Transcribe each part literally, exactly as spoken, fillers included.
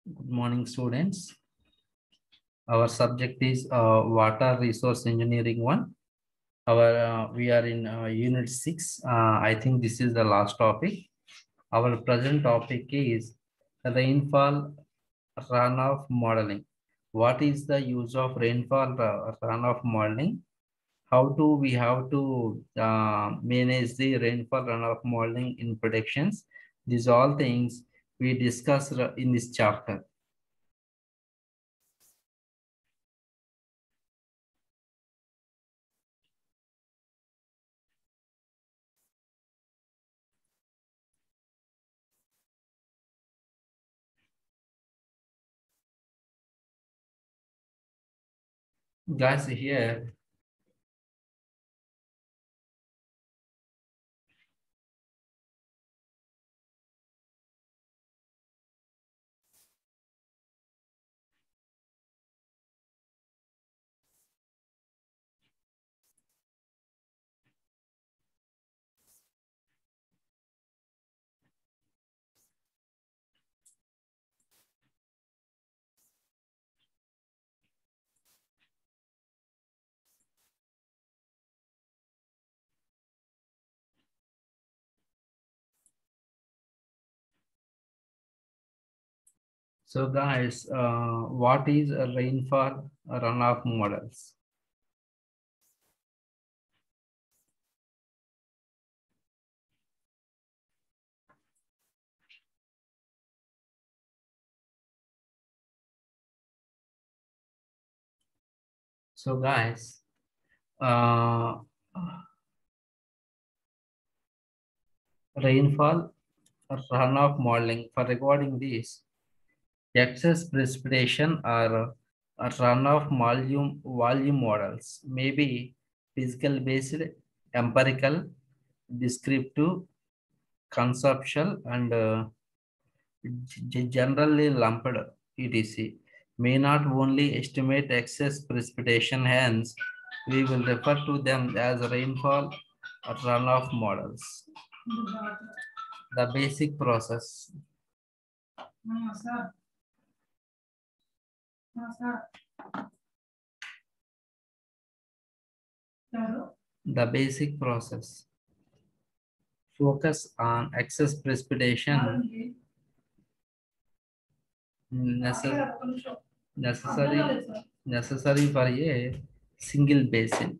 Good morning, students. Our subject is uh, Water Resource Engineering one. Our uh, we are in uh, Unit six. Uh, I think this is the last topic. Our present topic is rainfall runoff modeling. What is the use of rainfall uh, runoff modeling? How do we have to uh, manage the rainfall runoff modeling in predictions? These all things we discussed in this chapter. Guys, here, so guys, uh, what is a rainfall runoff models? So guys, uh, rainfall runoff modeling for recording this, excess precipitation or a runoff volume volume models may be physical based, empirical, descriptive, conceptual, and uh, g- generally lumped et cetera may not only estimate excess precipitation, hence we will refer to them as rainfall runoff models. The basic process. The basic process. Focus on excess precipitation necess- necessary necessary for a single basin.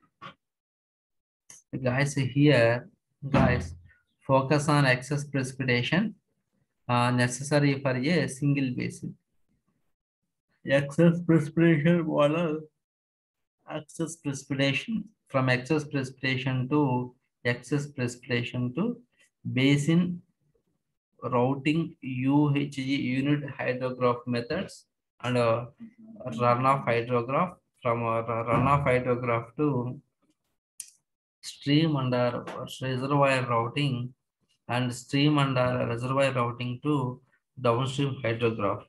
Guys, here, guys, focus on excess precipitation uh, necessary for a single basin. Excess precipitation model, excess precipitation, from excess precipitation to excess precipitation to basin routing U H G unit hydrograph methods and uh, runoff hydrograph, from uh, runoff hydrograph to stream under reservoir routing and stream under reservoir routing to downstream hydrograph.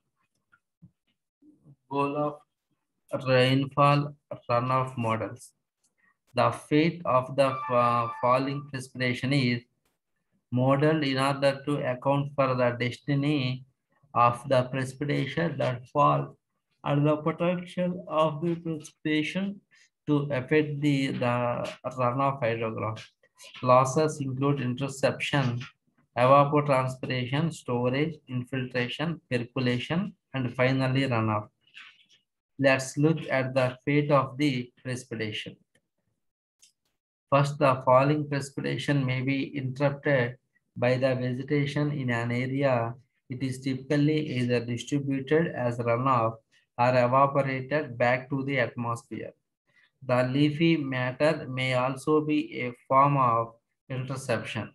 Goal of rainfall runoff models. The fate of the uh, falling precipitation is modeled in order to account for the destiny of the precipitation that falls and the potential of the precipitation to affect the, the runoff hydrograph. Losses include interception, evapotranspiration, storage, infiltration, percolation, and finally runoff. Let's look at the fate of the precipitation. First, the falling precipitation may be interrupted by the vegetation in an area. It is typically either distributed as runoff or evaporated back to the atmosphere. The leafy matter may also be a form of interception,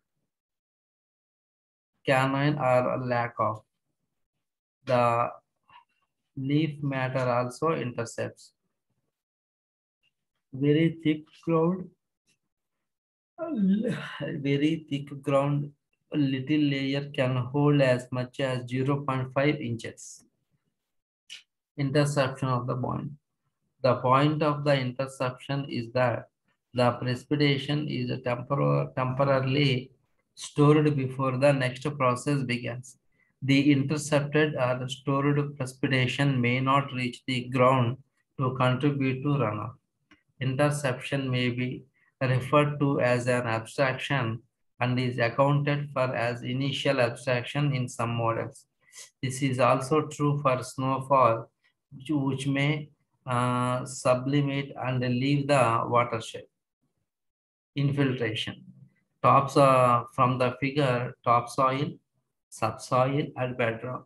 canine or lack of. The leaf matter also intercepts. Very thick ground, very thick ground, a little layer can hold as much as zero point five inches. Interception of the point. The point of the interception is that the precipitation is tempor temporarily stored before the next process begins. The intercepted or stored precipitation may not reach the ground to contribute to runoff. Interception may be referred to as an abstraction and is accounted for as initial abstraction in some models. This is also true for snowfall, which which may uh, sublimate and leave the watershed. Infiltration. Tops uh, from the figure, topsoil, subsoil, and bedrock.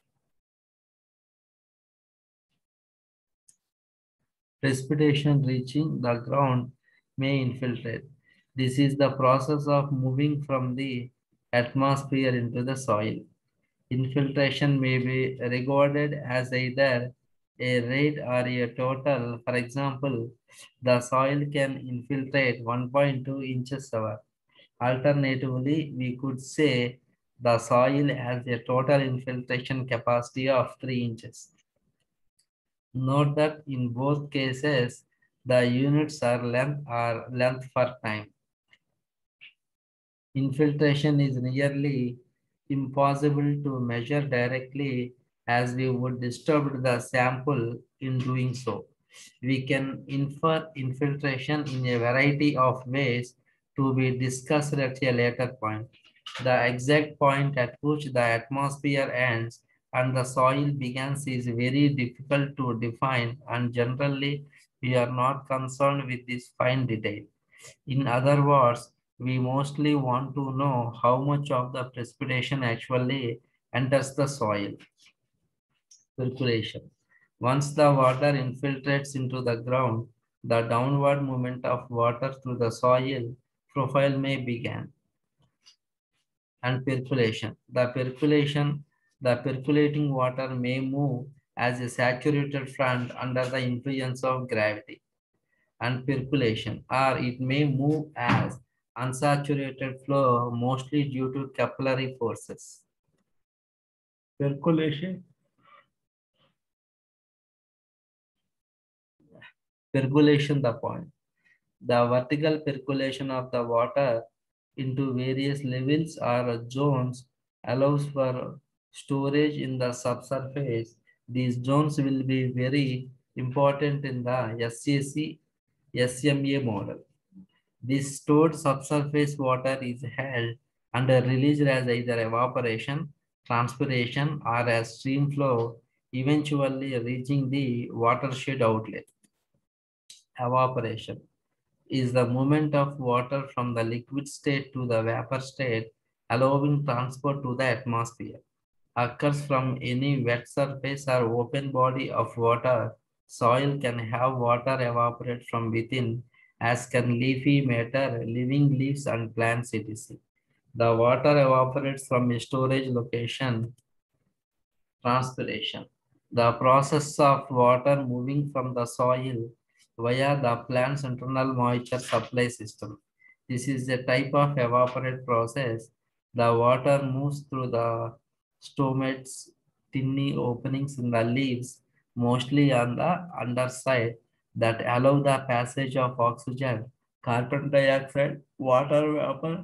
Precipitation reaching the ground may infiltrate. This is the process of moving from the atmosphere into the soil. Infiltration may be regarded as either a rate or a total. For example, the soil can infiltrate one point two inches hour. Alternatively, we could say the soil has a total infiltration capacity of three inches. Note that in both cases, the units are length or length for time. Infiltration is nearly impossible to measure directly as we would disturb the sample in doing so. We can infer infiltration in a variety of ways to be discussed at a later point. The exact point at which the atmosphere ends and the soil begins is very difficult to define, and generally we are not concerned with this fine detail. In other words, we mostly want to know how much of the precipitation actually enters the soil. Percolation. Once the water infiltrates into the ground, the downward movement of water through the soil profile may begin. And percolation. The percolation, the percolating water may move as a saturated front under the influence of gravity and percolation, or it may move as unsaturated flow, mostly due to capillary forces. Percolation. Percolation, the point. The vertical percolation of the water into various levels or zones allows for storage in the subsurface. These zones will be very important in the S A C S M A model. This stored subsurface water is held and released as either evaporation, transpiration, or as stream flow, eventually reaching the watershed outlet. Evaporation is the movement of water from the liquid state to the vapor state, allowing transport to the atmosphere. Occurs from any wet surface or open body of water. Soil can have water evaporate from within, as can leafy matter, living leaves and plants, et cetera. The water evaporates from a storage location. Transpiration. The process of water moving from the soil via the plant's internal moisture supply system. This is a type of evaporate process. The water moves through the stomats, tiny openings in the leaves, mostly on the underside, that allow the passage of oxygen, carbon dioxide, water vapor,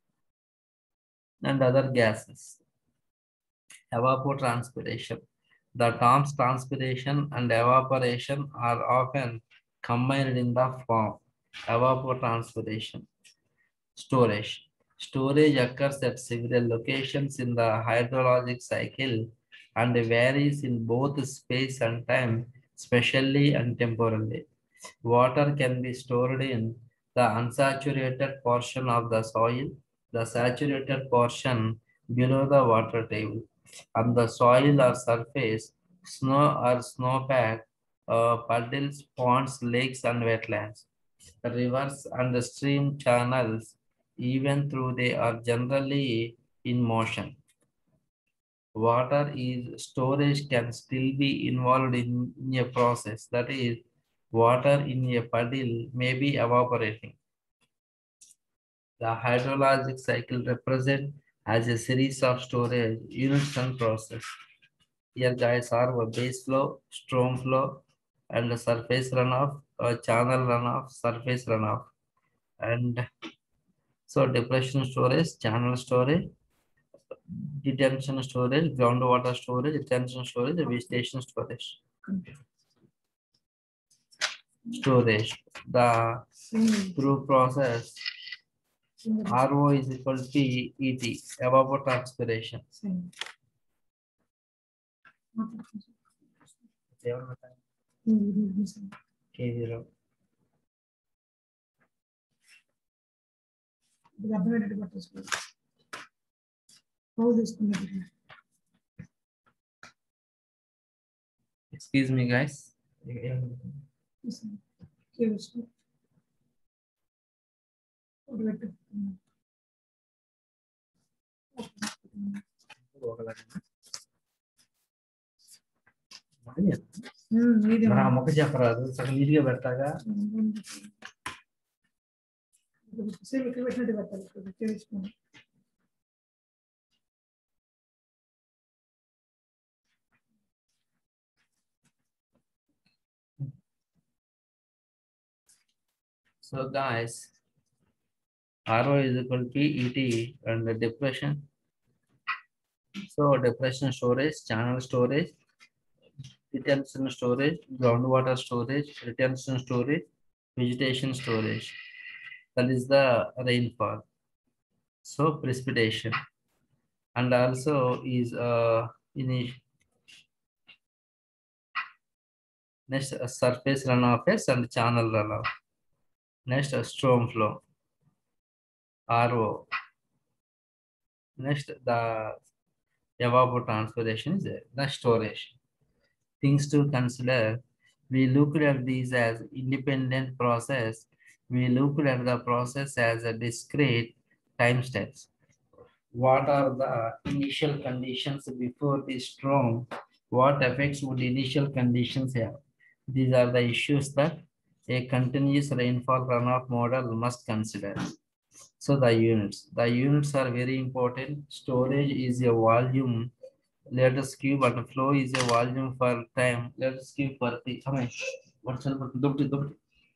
and other gases. Evapotranspiration. The terms transpiration and evaporation are often combined in the form evapotranspiration. Storage. Storage occurs at several locations in the hydrologic cycle and varies in both space and time, spatially and temporally. Water can be stored in the unsaturated portion of the soil, the saturated portion below the water table, on the soil or surface, snow or snowpack, uh, puddles, ponds, lakes, and wetlands, rivers and stream channels, even though they are generally in motion. Water is storage can still be involved in, in a process. That is, water in a puddle may be evaporating. The hydrologic cycle represents as a series of storage units and process. Here guys are a base flow, storm flow, and the surface runoff, a channel runoff, surface runoff. And so depression storage, channel storage, detention storage, groundwater storage, retention storage, vegetation storage. Storage. The through process R O is equal to E T, evapotranspiration. K zero. Excuse me, guys. మొక్క చెప్పరాదు సగం నీట్గా పెడతాగా. So guys, R O is equal to E T and the depression. So depression storage, channel storage, detention storage, groundwater storage, retention storage, vegetation storage. That is the rainfall. So precipitation, and also is uh in next uh, surface runoff and channel runoff. Next uh, storm flow, R O. Next the evapotranspiration is there. The storage. Things to consider. We looked at these as independent process. We looked at the process as a discrete time steps. What are the initial conditions before the storm? What effects would initial conditions have? These are the issues that a continuous rainfall runoff model must consider. So the units. The units are very important. Storage is a volume. Let us cube and flow is a volume for time. Let us cube for the. What's the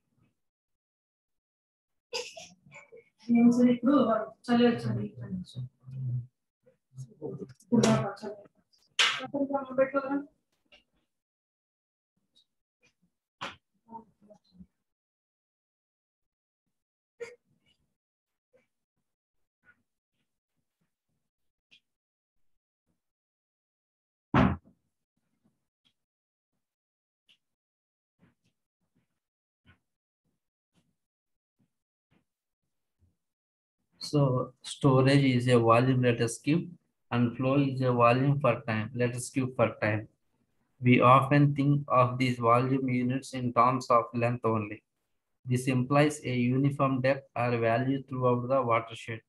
So storage is a volume, let us cube, and flow is a volume for time, let us cube for time. We often think of these volume units in terms of length only. This implies a uniform depth or value throughout the watershed.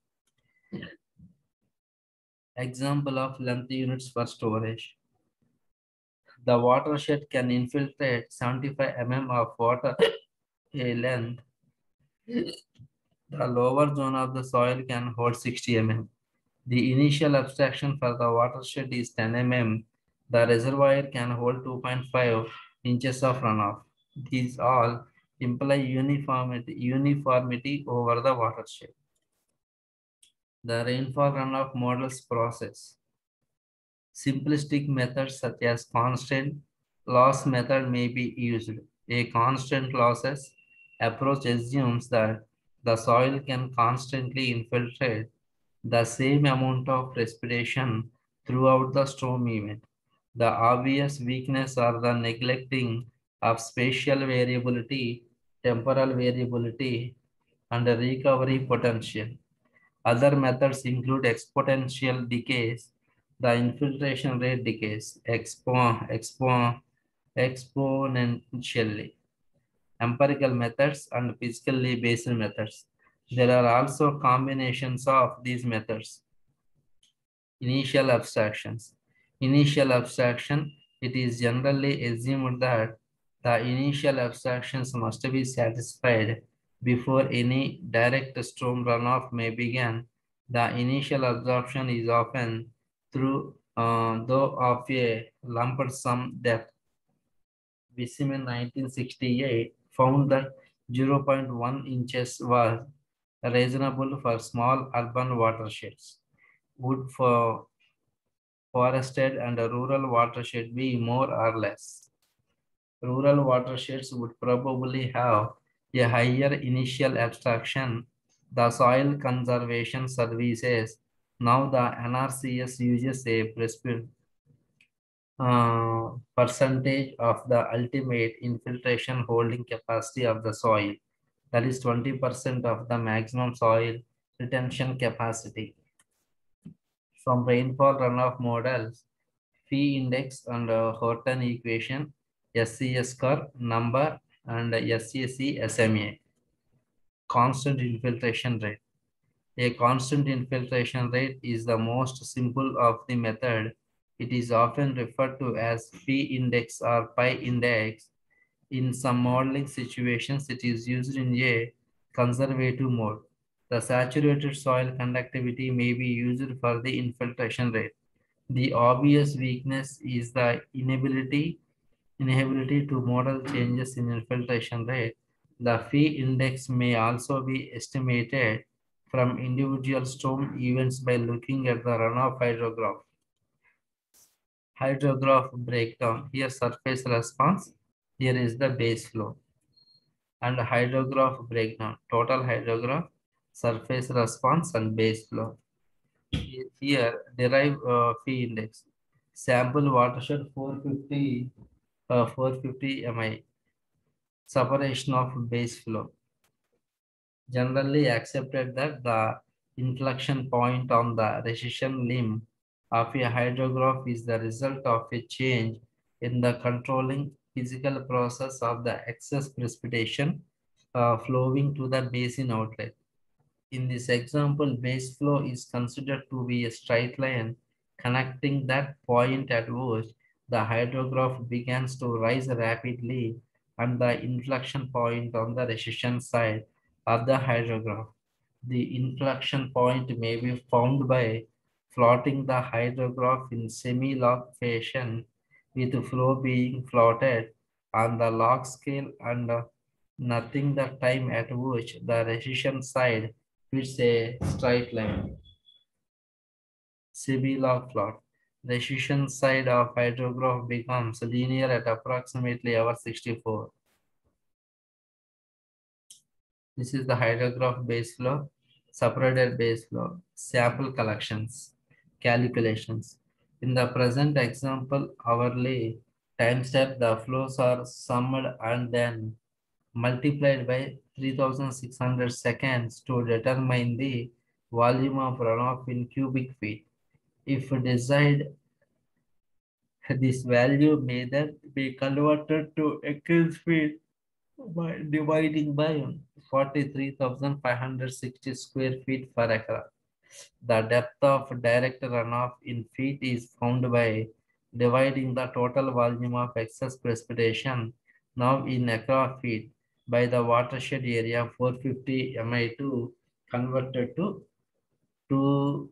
Example of length units for storage. The watershed can infiltrate seventy-five millimeters of water a length. The lower zone of the soil can hold sixty millimeters. The initial abstraction for the watershed is ten millimeters. The reservoir can hold two point five inches of runoff. These all imply uniformity, uniformity over the watershed. The rainfall runoff models process. Simplistic methods such as constant loss method may be used. A constant losses approach assumes that the soil can constantly infiltrate the same amount of precipitation throughout the storm event. The obvious weakness are the neglecting of spatial variability, temporal variability, and recovery potential. Other methods include exponential decays, the infiltration rate decays expo, expo, exponentially. Empirical methods and physically based methods. There are also combinations of these methods. Initial abstractions. Initial abstraction, it is generally assumed that the initial abstractions must be satisfied before any direct storm runoff may begin. The initial absorption is often through, uh, though of a lump sum depth. Bisseman nineteen sixty-eight found that zero point one inches was reasonable for small urban watersheds. Wood for forested and rural watershed be more or less? Rural watersheds would probably have a higher initial abstraction. The Soil Conservation Services, now the N R C S, uses a prescribed uh, percentage of the ultimate infiltration holding capacity of the soil. That is twenty percent of the maximum soil retention capacity. From rainfall runoff models, Phi index and uh, Horton equation, S C S curve, number, and S C S E S M A. Constant infiltration rate. A constant infiltration rate is the most simple of the method. It is often referred to as Phi index or Pi index. In some modeling situations, it is used in a conservative mode. The saturated soil conductivity may be used for the infiltration rate. The obvious weakness is the inability, inability to model changes in infiltration rate. The Phi index may also be estimated from individual storm events by looking at the runoff hydrograph. Hydrograph breakdown. Here surface response. Here is the base flow. And hydrograph breakdown. Total hydrograph, surface response, and base flow. Here derive uh, Phi index. Sample watershed four fifty, uh, four fifty M I. Separation of base flow. Generally accepted that the inflection point on the recession limb of a hydrograph is the result of a change in the controlling physical process of the excess precipitation uh, flowing to the basin outlet. In this example, base flow is considered to be a straight line connecting that point at which the hydrograph begins to rise rapidly and the inflection point on the recession side of the hydrograph. The inflection point may be found by plotting the hydrograph in semi-log fashion with flow being plotted on the log scale and uh, nothing the time at which the recession side fits a straight line. Semi-log plot. Recession side of hydrograph becomes linear at approximately hour sixty-four. This is the hydrograph base flow, separated base flow, sample collections, calculations. In the present example, hourly time step, the flows are summed and then multiplied by three thousand six hundred seconds to determine the volume of runoff in cubic feet. If desired, this value may then be converted to acre feet by dividing by forty-three thousand five hundred sixty square feet per acre. The depth of direct runoff in feet is found by dividing the total volume of excess precipitation, now in acre feet, by the watershed area four hundred fifty M I two converted to two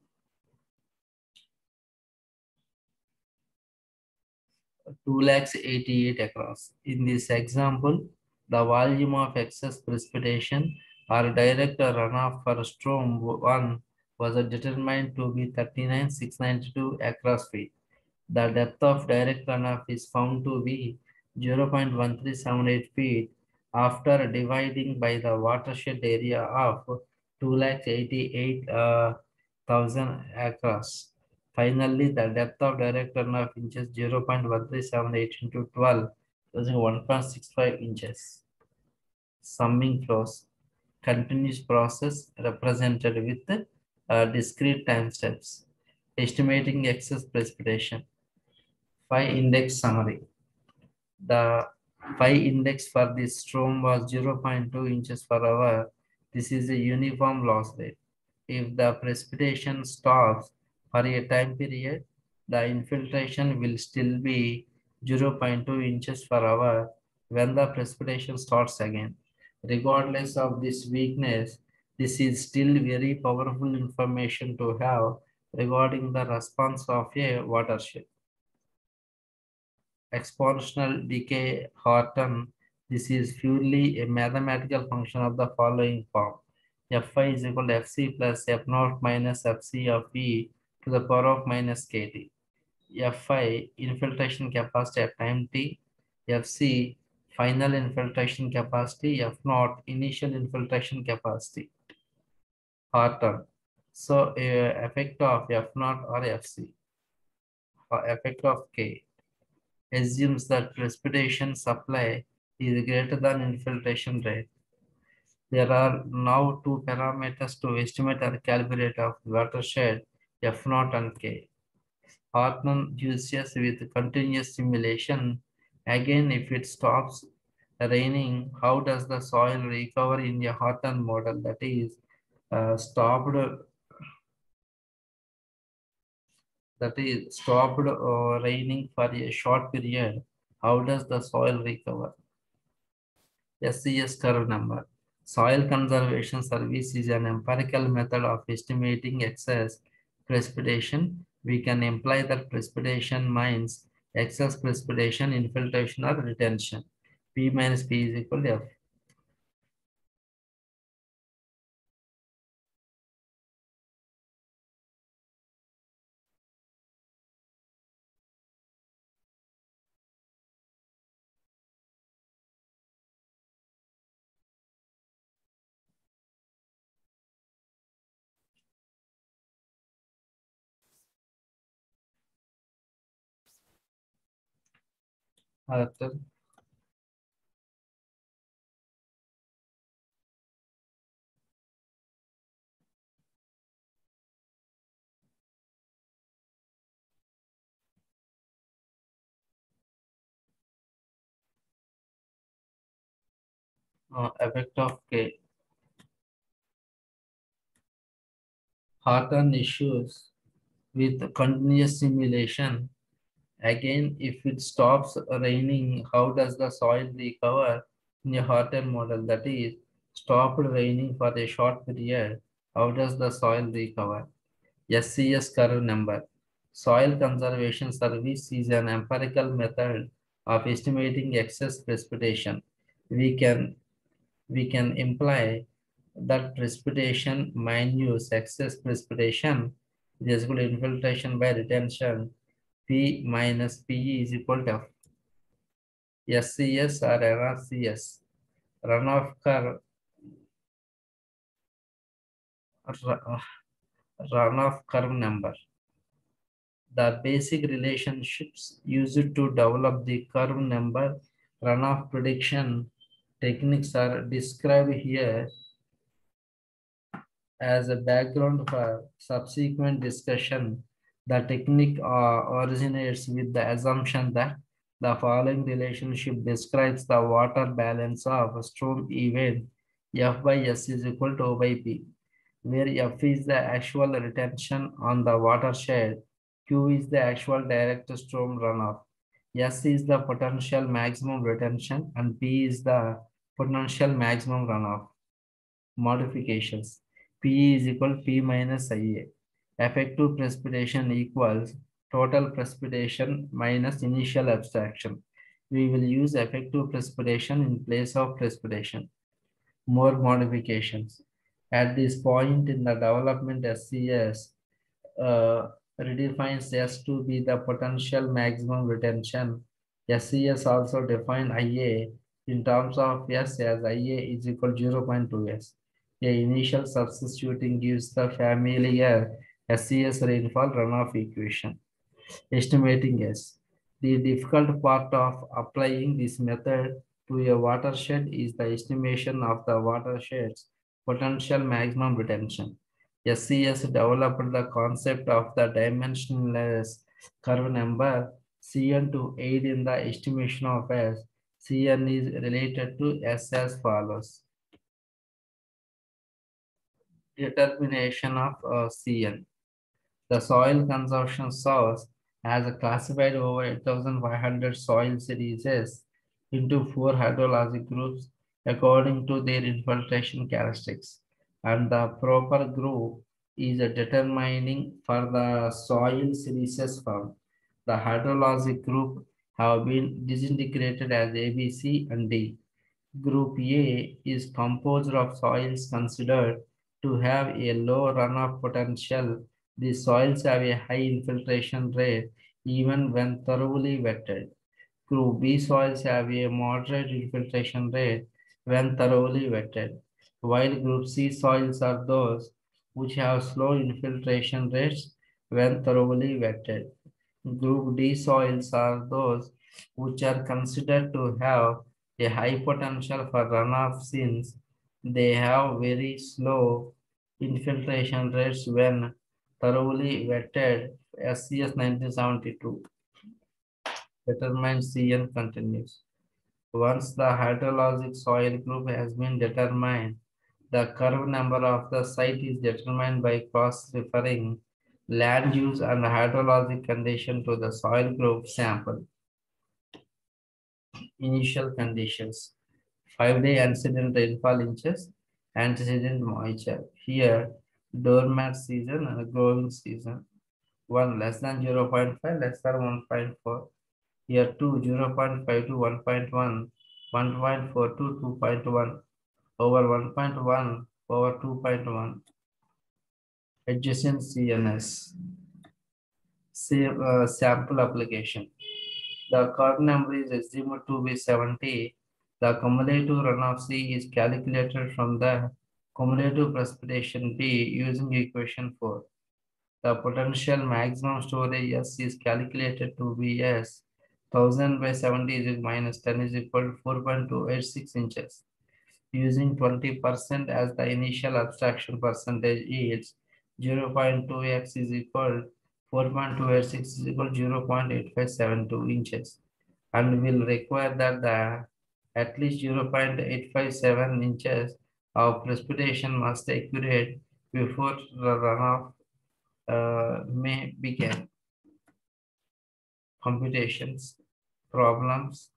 two lakhs eighty-eight across. In this example, the volume of excess precipitation or direct runoff for storm one was determined to be thirty-nine thousand six hundred ninety-two across feet. The depth of direct runoff is found to be zero point one three seven eight feet after dividing by the watershed area of two lakh eighty-eight thousand acres. Finally, the depth of direct runoff inches zero point one three seven eight into twelve, using one point six five inches. Summing flows, continuous process represented with uh, discrete time steps. Estimating excess precipitation. Phi index summary. The Phi index for this storm was zero point two inches per hour. This is a uniform loss rate. If the precipitation stops for a time period, the infiltration will still be zero point two inches per hour when the precipitation starts again. Regardless of this weakness, this is still very powerful information to have regarding the response of a watershed. Exponential decay Horton. This is purely a mathematical function of the following form. Fi is equal to Fc plus F naught minus Fc of E to the power of minus Kt. F I, infiltration capacity at time t. F C, final infiltration capacity. F naught, initial infiltration capacity. Horton. So, uh, effect of F naught or F C, or effect of K, assumes that precipitation supply is greater than infiltration rate. There are now two parameters to estimate or calibrate of watershed, F naught and K. Hartman uses with continuous simulation. Again, if it stops raining, how does the soil recover in a Hartman model? That is, uh, stopped that is stopped uh, raining for a short period. How does the soil recover? S C S curve number. Soil Conservation Service is an empirical method of estimating excess precipitation. We can imply that precipitation means excess precipitation, infiltration, or retention. P minus P is equal to F. After uh, effect of K. Harton issues with continuous simulation. Again, if it stops raining, how does the soil recover in a Horton model? That is, stopped raining for a short period, how does the soil recover? S C S curve number. Soil Conservation Service is an empirical method of estimating excess precipitation. We can we can imply that precipitation minus excess precipitation is equal to infiltration by retention. P minus P E is equal to S C S or R R C S. Runoff curve, runoff curve number. The basic relationships used to develop the curve number runoff prediction techniques are described here as a background for subsequent discussion. The technique uh, originates with the assumption that the following relationship describes the water balance of a storm event F by S is equal to O by P, where F is the actual retention on the watershed, Q is the actual direct storm runoff, S is the potential maximum retention, and P is the potential maximum runoff. Modifications. P is equal to P minus I A. Effective precipitation equals total precipitation minus initial abstraction. We will use effective precipitation in place of precipitation. More modifications. At this point in the development, S C S uh, redefines S to be the potential maximum retention. S C S also define I A in terms of S as I A is equal to zero point two S. A initial substituting gives the familiar S C S rainfall runoff equation. Estimating S. The difficult part of applying this method to a watershed is the estimation of the watershed's potential maximum retention. S C S developed the concept of the dimensionless curve number C N to aid in the estimation of S. C N is related to S as follows. Determination of uh, C N. The soil consumption source has classified over eight thousand five hundred soil series into four hydrologic groups according to their infiltration characteristics. And the proper group is determining for the soil series form. The hydrologic group have been disintegrated as A, B, C, and D. Group A is composed of soils considered to have a low runoff potential. These soils have a high infiltration rate even when thoroughly wetted. Group B soils have a moderate infiltration rate when thoroughly wetted, while Group C soils are those which have slow infiltration rates when thoroughly wetted. Group D soils are those which are considered to have a high potential for runoff since they have very slow infiltration rates when thoroughly wetted. S C S nineteen seventy-two determines C N continues. Once the hydrologic soil group has been determined, the curve number of the site is determined by cross-referring land use and hydrologic condition to the soil group sample. Initial conditions. Five-day antecedent rainfall inches, antecedent moisture. Here, doormat season and growing season. one less than zero point five, less than one point four. Here two, zero point five to one point one, one point four to two point one, over one point one, over two point one. Adjacent C N S. Same, uh, sample application. The curve number is assumed to be seventy. The cumulative runoff C is calculated from the cumulative precipitation B using equation four. The potential maximum storage S is calculated to be S. one thousand by seventy is minus ten is equal to four point two eight six inches. Using twenty percent as the initial abstraction percentage is zero point two x is equal four point two eight six is equal to zero point eight five seven two inches and will require that the at least zero point eight five seven inches of precipitation must accurate before the runoff uh, may begin. Computations, problems.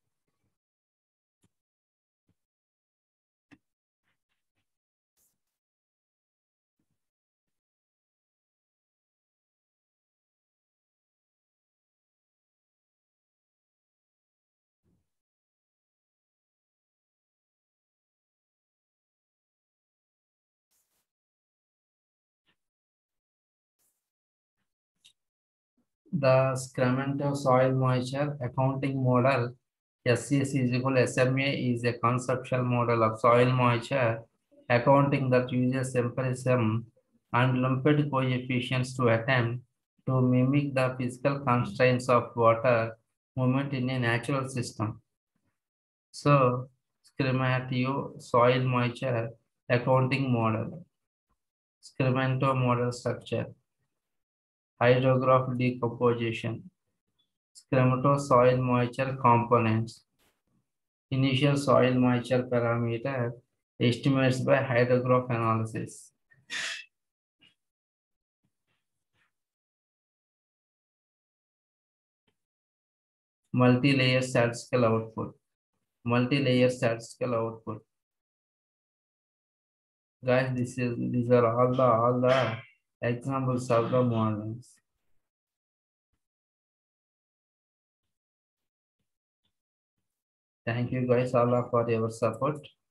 The Sacramento soil moisture accounting model S C S is equal to S M A is a conceptual model of soil moisture accounting that uses empirism and lumped coefficients to attempt to mimic the physical constraints of water movement in a natural system. So, Sacramento soil moisture accounting model, Sacramento model structure, hydrograph decomposition, Sacramento soil moisture components, initial soil moisture parameter, estimates by hydrograph analysis. Multi-layer statistical output. Multi-layer statistical output. Guys, this is these are all the all the examples of the models. Thank you guys all for your support.